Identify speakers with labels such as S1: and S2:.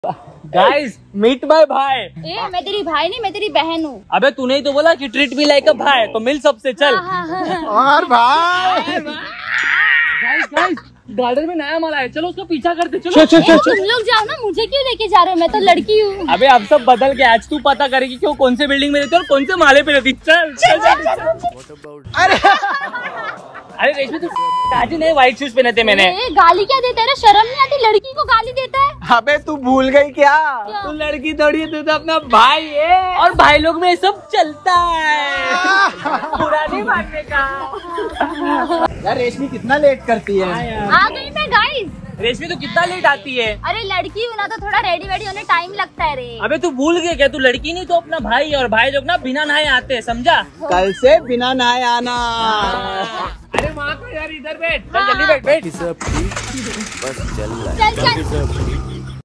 S1: Guys meet my भाई।
S2: ए मैं तेरी भाई नहीं, मैं तेरी बहन हूँ।
S1: अबे तूने ही तो बोला कि ट्रीट मी लाइक अ भाई, तो मिल सबसे चल।
S3: और भाई
S1: गाइस गार्डन में नया माल आया, चलो उसका पीछा करते। चलो
S2: तुम लोग जाओ ना, मुझे क्यों लेके जा रहे हो? मैं तो लड़की हूँ।
S1: अबे अब सब बदल के, आज तू पता करेगी कि वो कौन से बिल्डिंग में रहती है और कौन से माले पे रहती। चल। अरे रेशमी तू आज नए व्हाइट शूज पहने थे मैंने।
S2: गाली क्या देता है? शर्म नहीं आती? लड़की को गाली देता है?
S3: अबे तू भूल गई क्या?
S1: तू लड़की थोड़ी है, तू तो अपना भाई है। और भाई लोग में सब चलता है, बुरा नहीं मानने का।
S3: यार रेशमी कितना लेट करती है।
S2: आ गई मैं गाइस।
S1: रेशमी तू कितना लेट आती है?
S2: अरे लड़की हूँ ना, तो थोड़ा रेडी वेडी होने टाइम लगता है रे।
S1: अबे तू भूल गया क्या? तू लड़की नहीं तो अपना भाई है, और भाई लोग ना बिना नहाए आते हैं, समझा?
S3: कल से बिना नहाए आना।
S1: अरे वहाँ को यार, इधर बैठ। चल जल्दी बैठ।
S2: चल चल।